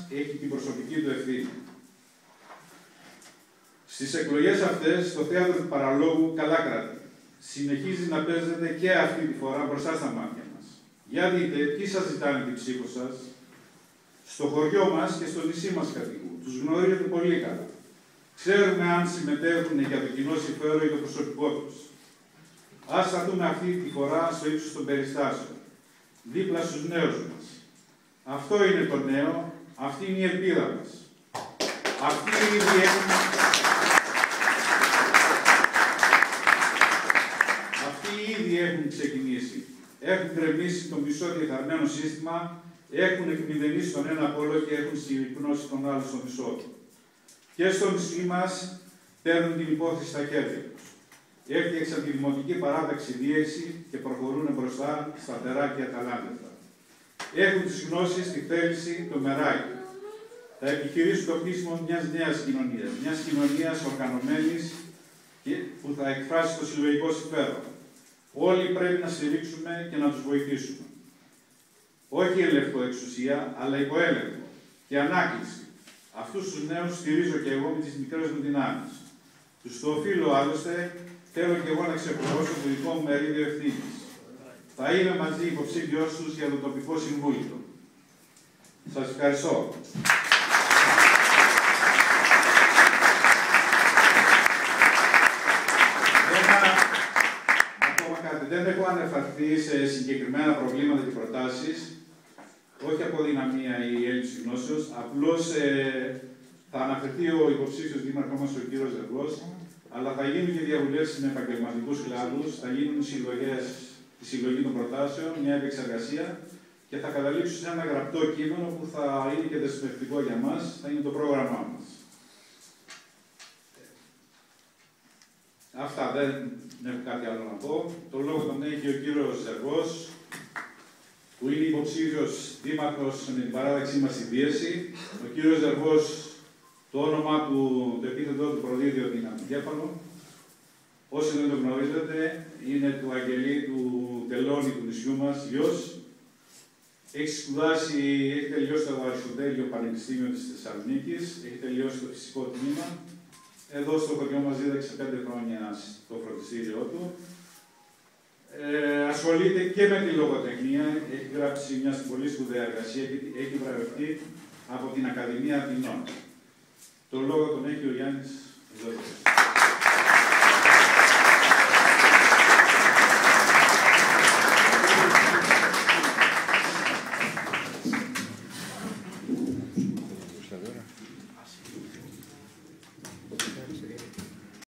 έχει την προσωπική του ευθύνη. Στις εκλογές αυτές, το θέατρο του παραλόγου καλά κράτη. Συνεχίζει να παίζεται και αυτή τη φορά μπροστά στα μάτια μας. Για δείτε, ποιοι σας ζητάνε την ψήφο σας. Στο χωριό μας και στο νησί μας κατοικούν. Τους γνωρίζετε πολύ καλά. Ξέρουμε αν συμμετέχουν για το κοινό συμφέρον ή το προσωπικό τους. Ας σταθούμε αυτή τη φορά στο ύψος των περιστάσεων. Δίπλα στους νέους μας. Αυτό είναι το νέο, αυτή είναι η ελπίδα μας. Αυτοί ήδη έχουν ξεκινήσει. Έχουν κρεμίσει το μισό διεφθαρμένο σύστημα, έχουν εκμηδενήσει τον ένα πόλο και έχουν συρρυκνώσει τον άλλο στο μισό του. Και στο νησί μας παίρνουν την υπόθεση στα χέρια τους. Έφτιαξαν τη δημοτική παράταξη δίαιση και προχωρούν μπροστά σταθερά και αταλάντευτα. Έχουν τις γνώσεις, τη θέληση, το μεράκι. Θα επιχειρήσουν το χτίσιμο μιας νέας κοινωνίας, μιας κοινωνίας οργανωμένης που θα εκφράσει το συλλογικό συμφέρον. Όλοι πρέπει να στηρίξουμε και να τους βοηθήσουμε. Όχι ελεύθερο εξουσία, αλλά υποέλεγχο και ανάκληση. Αυτούς τους νέους στηρίζω και εγώ με τις μικρές μου δυνάμεις. Τους το οφείλω άλλωστε, θέλω και εγώ να ξεπληρώσω το δικό μου μερίδιο ευθύνης. Θα είμαι μαζί υποψήφιος τους για το τοπικό συμβούλιο. Σας ευχαριστώ. Δεν έχω αναφερθεί σε συγκεκριμένα προβλήματα και προτάσεις, όχι από δυναμία ή έλλειψη γνώσεως, απλώς θα αναφερθεί ο υποψήφιος δήμαρχός μας, ο κύριος Ζερβός, αλλά θα γίνουν και διαβουλεύσεις με επαγγελματικούς κλάδους, θα γίνουν η συλλογή των προτάσεων, μια επεξεργασία και θα καταλήξουν σε ένα γραπτό κείμενο που θα είναι και δεσμευτικό για μας, θα είναι το πρόγραμμά μας. Αυτά, δεν έχω κάτι άλλο να πω. Το λόγο τον έχει ο κύριος Ζερβός, που είναι υποψήφιος δήμαρχος με την παράταξή μας στη Δίεση. Ο κύριος Ζερβός, το όνομά του, το επίθετό του προδίδει ότι είναι αντικέφαλο. Όσοι δεν το γνωρίζετε, είναι του Αγγελή, του Τελώνη του νησιού μας, γιος. Έχει σπουδάσει, έχει τελειώσει το Αριστοτέλειο Πανεπιστήμιο της Θεσσαλονίκης, έχει τελειώσει το φυσικό τμήμα. Εδώ στο χωριό μας δίδαξε 5 χρόνια στο φροντιστήριό του. Ασχολείται και με τη λογοτεχνία, έχει γράψει μια πολύ σπουδαία εργασία και έχει βραβευτεί από την Ακαδημία Αθηνών. Το λόγο τον έχει ο Γιάννης Ζερβός.